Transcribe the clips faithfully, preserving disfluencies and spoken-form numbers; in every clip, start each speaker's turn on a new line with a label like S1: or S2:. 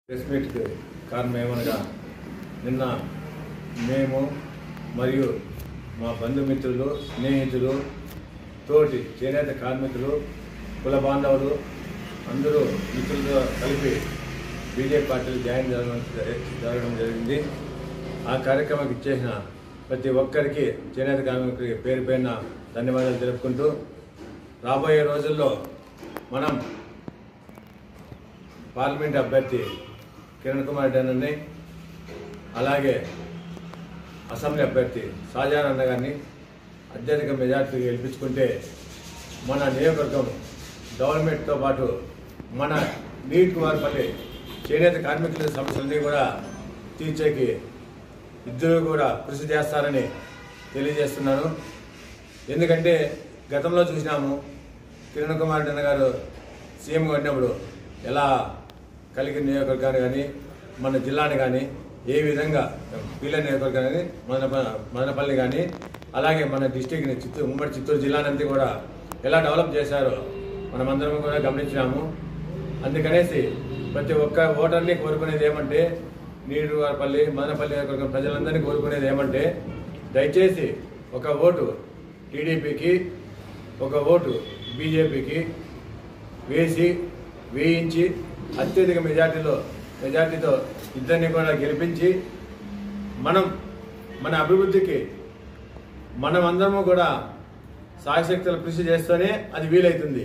S1: Press మీట్కి కారణం ఏమనగా నిన్న మేము మరియు మా బంధుమిత్రులు స్నేహితులు తోటి చేనేత కార్మికులు కుల బాంధవులు అందరూ మిత్రులతో కలిపి బీజేపీ పార్టీలో జాయిన్ జరగడం జరిగింది. ఆ కార్యక్రమానికి ఇచ్చేసిన ప్రతి ఒక్కరికి చేనేత కార్మికులకి పేరు పేరున ధన్యవాదాలు తెలుపుకుంటూ రాబోయే రోజుల్లో మనం పార్లమెంట్ అభ్యర్థి కిరణ్ కుమార్ రెడ్డి అలాగే అసెంబ్లీ అభ్యర్థి షాజహాన్ అన్న గారిని అత్యధిక మెజార్టీకి గెలిపించుకుంటే మన నియోజకవర్గం గవర్నమెంట్తో పాటు మన నీట్ కుమార్పల్లి చేనేత కార్మికుల సమస్యలన్నీ కూడా తీర్చేకి ఇద్దరు కూడా కృషి చేస్తారని తెలియజేస్తున్నాను. ఎందుకంటే గతంలో చూసినాము కిరణ్ కుమార్ రెడ్డి గారు సీఎంగా ఉన్నప్పుడు ఎలా కలిగిన నియోజకవర్గాన్ని కానీ మన జిల్లాని కానీ ఏ విధంగా పీల నియోజకవర్గం కానీ మన మదనపల్లి కానీ అలాగే మన డిస్టిక్ని చిత్తూరు ఉమ్మడి చిత్తూరు జిల్లానంతా కూడా ఎలా డెవలప్ చేశారో మనమందరం కూడా గమనించినాము. అందుకనేసి ప్రతి ఒక్క ఓటర్ని కోరుకునేది ఏమంటే నీరువారిపల్లి మదనపల్లి నియోజకవర్గం ప్రజలందరినీ కోరుకునేది ఏమంటే దయచేసి ఒక ఓటు టీడీపీకి ఒక ఓటు బీజేపీకి వేసి వేయించి అత్యధిక మెజార్టీలో మెజార్టీతో ఇద్దరిని కూడా గెలిపించి మనం మన అభివృద్ధికి మనమందరము కూడా సాయశక్తులు కృషి చేస్తేనే అది వీలవుతుంది.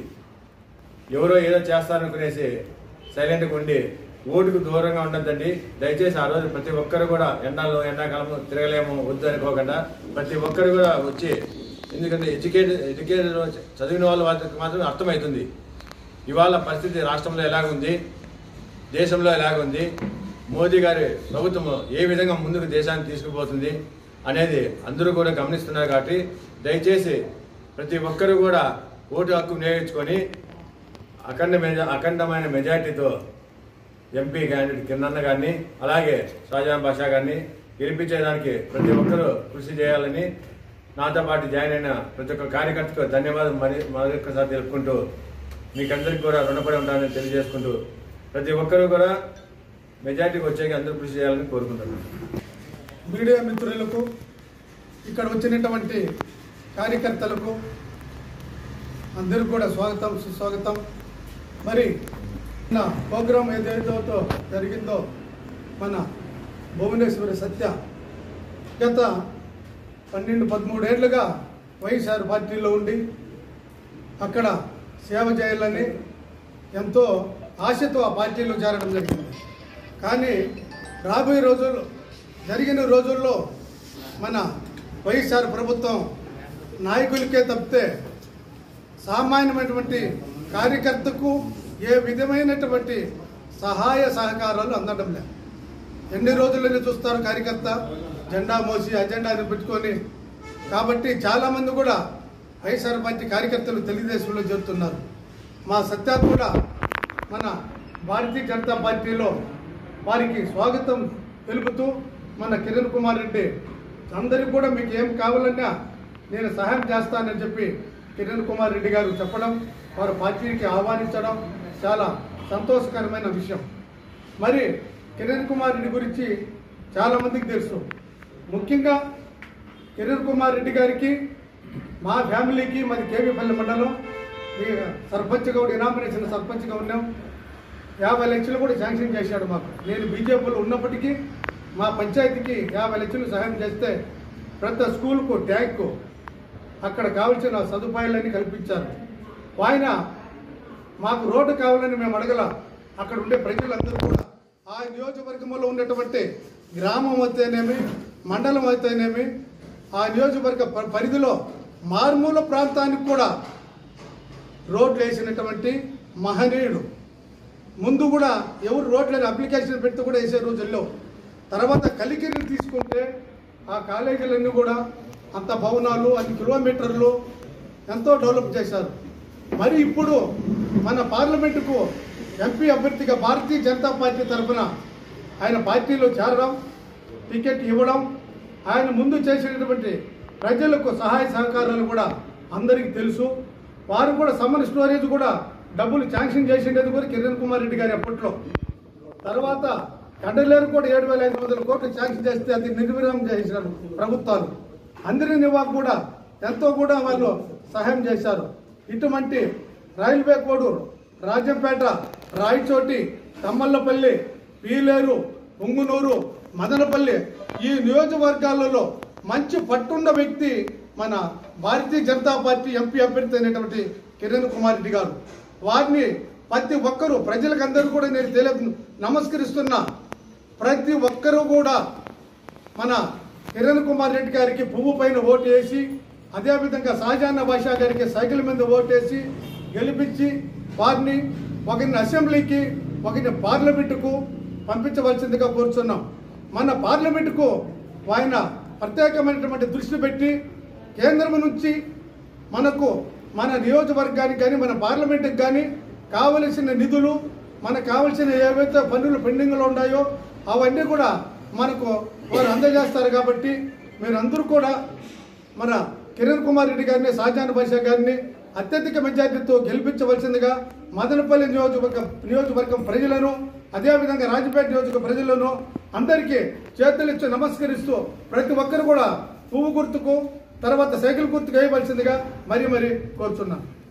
S1: ఎవరో ఏదో చేస్తారనుకునేసి సైలెంట్గా ఉండి ఓటుకు దూరంగా ఉండద్దండి. దయచేసి ఆ రోజు ప్రతి ఒక్కరు కూడా ఎండాలో ఎండాకాలము తిరగలేము వద్దు అనుకోకుండా ప్రతి ఒక్కరు కూడా వచ్చి, ఎందుకంటే ఎడ్యుకేటెడ్ ఎడ్యుకేటెడ్ చదివిన వాళ్ళ వాళ్ళకి మాత్రమే అర్థమవుతుంది ఇవాళ పరిస్థితి రాష్ట్రంలో ఎలాగుంది, దేశంలో ఎలాగుంది, మోదీ గారి ప్రభుత్వం ఏ విధంగా ముందుకు దేశాన్ని తీసుకుపోతుంది అనేది అందరూ కూడా గమనిస్తున్నారు. కాబట్టి దయచేసి ప్రతి ఒక్కరూ కూడా ఓటు హక్కు వినియోగించుకొని అఖండ మెజా అఖండమైన మెజార్టీతో ఎంపీ క్యాండిడేట్ కిరణ్ గారిని అలాగే షాజహాన్ బాషా గారిని గెలిపించేదానికి ప్రతి ఒక్కరూ కృషి చేయాలని నాతో పాటు జాయిన్ అయిన ప్రతి ఒక్క కార్యకర్తకు ధన్యవాదాలు మరి మరొకసారి తెలుపుకుంటూ మీకందరికీ కూడా రుణపడి ఉంటానని తెలియజేసుకుంటూ ప్రతి ఒక్కరూ కూడా మెజార్టీకి వచ్చేకి అందరూ కృషి చేయాలని కోరుకుంటున్నాను.
S2: మీడియా మిత్రులకు, ఇక్కడ వచ్చినటువంటి కార్యకర్తలకు అందరూ కూడా స్వాగతం సుస్వాగతం. మరి నా ప్రోగ్రాం ఏదైతే జరిగిందో మన భువనేశ్వరి సత్య గత పన్నెండు పదమూడేళ్లుగా వైఎస్ఆర్ పార్టీలో ఉండి అక్కడ సేవ చేయాలని ఎంతో ఆశతో ఆ పార్టీలో చేరడం జరిగింది. కానీ రాబోయే రోజుల్లో జరిగిన రోజుల్లో మన వైఎస్ఆర్ ప్రభుత్వం నాయకులకే తప్పితే సామాన్యమైనటువంటి కార్యకర్తకు ఏ విధమైనటువంటి సహాయ సహకారాలు అందడం లేదు. ఎన్ని రోజులని చూస్తారు కార్యకర్త జెండా మోసి అజెండాని పెట్టుకొని. కాబట్టి చాలామంది కూడా వైఎస్ఆర్ పార్టీ కార్యకర్తలు తెలుగుదేశంలో చేరుతున్నారు. మా సత్యాత్ కూడా మన భారతీయ జనతా పార్టీలో వారికి స్వాగతం తెలుపుతూ మన కిరణ్ కుమార్ రెడ్డి అందరికీ కూడా మీకు ఏం కావాలన్నా నేను సహాయం చేస్తానని చెప్పి కిరణ్ కుమార్ రెడ్డి గారు చెప్పడం, వారు పార్టీకి ఆహ్వానించడం చాలా సంతోషకరమైన విషయం. మరి కిరణ్ కుమార్ రెడ్డి గురించి చాలామందికి తెలుసు. ముఖ్యంగా కిరణ్ కుమార్ రెడ్డి గారికి మా ఫ్యామిలీకి మాది కేవీపల్లి మండలం సర్పంచ్గా కూడా ఇనామినేషన్ సర్పంచ్గా ఉన్నాం. యాభై లక్షలు కూడా శాంక్షన్ చేశాడు మాకు. నేను బీజేపీలో ఉన్నప్పటికీ మా పంచాయతీకి యాభై లక్షలు సహాయం చేస్తే ప్రతి స్కూల్కు ట్యాంకు అక్కడ కావాల్సిన సదుపాయాలన్నీ కల్పించారు. ఆయన మాకు రోడ్డు కావాలని మేము అడగల. అక్కడ ఉండే ప్రజలందరూ కూడా ఆ నియోజకవర్గంలో ఉన్నటువంటి గ్రామం అయితేనేమి మండలం అయితేనేమి ఆ నియోజకవర్గ పరిధిలో మారుమూల ప్రాంతానికి కూడా రోడ్లు వేసినటువంటి మహనీయుడు. ముందు కూడా ఎవరు రోడ్లని అప్లికేషన్ పెడితే కూడా వేసే రోజుల్లో. తర్వాత కలికిరిని తీసుకుంటే ఆ కాలేజీలన్నీ కూడా అంత భవనాలు అన్ని కిలోమీటర్లు ఎంతో డెవలప్ చేశారు. మరి ఇప్పుడు మన పార్లమెంటుకు ఎంపీ అభ్యర్థిగా భారతీయ జనతా పార్టీ తరఫున ఆయన పార్టీలో చేరడం, టికెట్ ఇవ్వడం, ఆయన ముందు చేసినటువంటి ప్రజలకు సహాయ సహకారాలు కూడా అందరికీ తెలుసు. వారు కూడా సమ్మర్ స్టోరేజ్ కూడా డబ్బులు శాంక్షన్ చేసిండేది కూడా కిరణ్ కుమార్ రెడ్డి గారి అప్పట్లో. తర్వాత కండలేరు కూడా ఏడు వేల ఐదు వందల కోట్లు శాంక్షన్ చేస్తే అది నిర్విరామం చేశారు ప్రభుత్వాలు. అందరి నివాకు కూడా ఎంతో కూడా వాళ్ళు సహాయం చేశారు. ఇటువంటి రైల్వే కోడూరు, రాజంపేట, రాయచోటి, తమ్మల్లపల్లి, పీలేరు, పుంగునూరు, మదనపల్లి ఈ నియోజకవర్గాలలో మంచి పట్టున్న వ్యక్తి మన భారతీయ జనతా పార్టీ ఎంపీ అభ్యర్థి అయినటువంటి కిరణ్ కుమార్ రెడ్డి గారు. వారిని ప్రతి ఒక్కరూ ప్రజలకందరూ కూడా నేను తెలియ నమస్కరిస్తున్నా. ప్రతి ఒక్కరూ కూడా మన కిరణ్ కుమార్ రెడ్డి గారికి పువ్వు పైన ఓటు వేసి, అదేవిధంగా షాజహాన్ బాషా గారికి సైకిల్ మీద ఓటేసి గెలిపించి వారిని ఒకరిని అసెంబ్లీకి, ఒకరిని పార్లమెంటుకు పంపించవలసిందిగా కోరుతున్నాం. మన పార్లమెంటుకు ఆయన ప్రత్యేకమైనటువంటి దృష్టి పెట్టి కేంద్రం నుంచి మనకు మన నియోజకవర్గానికి కానీ మన పార్లమెంటుకి కానీ కావలసిన నిధులు, మనకు కావలసిన ఏవైతే పన్నులు పెండింగ్లో ఉన్నాయో అవన్నీ కూడా మనకు వారు అందజేస్తారు. కాబట్టి మీరందరూ కూడా మన కిరణ్ కుమార్ రెడ్డి గారిని, షాజహాన్ బాషా గారిని అత్యధిక మెజార్టీతో గెలిపించవలసిందిగా మదనపల్లి నియోజకవర్గ నియోజకవర్గం ప్రజలను, అదేవిధంగా రాజపేట నియోజక ప్రజలను అందరికీ చేతులిచ్చి నమస్కరిస్తూ ప్రతి ఒక్కరు కూడా పువ్వు గుర్తుకు, తర్వాత సైకిల్ గుర్తుకు వేయవలసిందిగా మరీ మరీ కోరుచున్నాను.